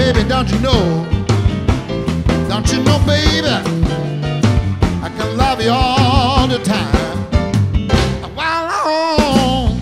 baby, don't you know? Don't you know, baby, I can love you all the time. While on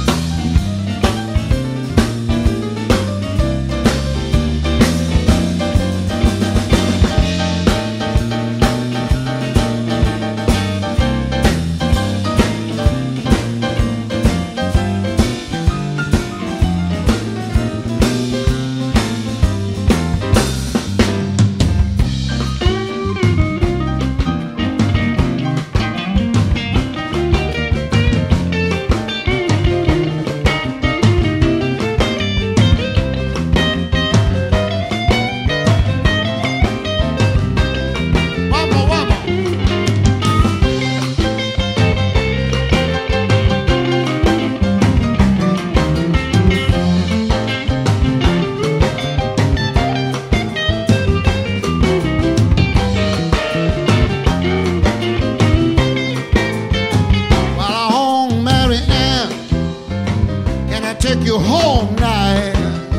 take you home now.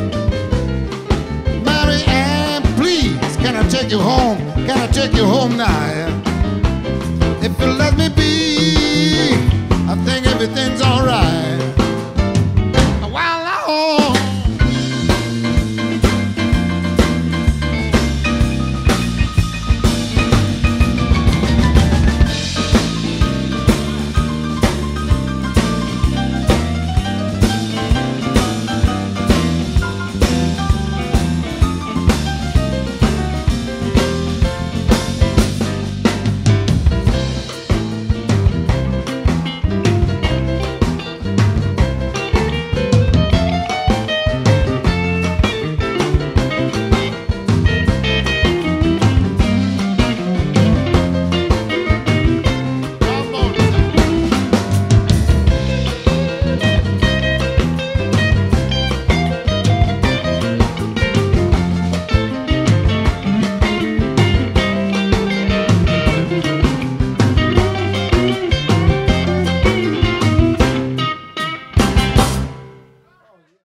Mary Ann, please, can I take you home? Can I take you home now? If you let me be, I think everything's alright.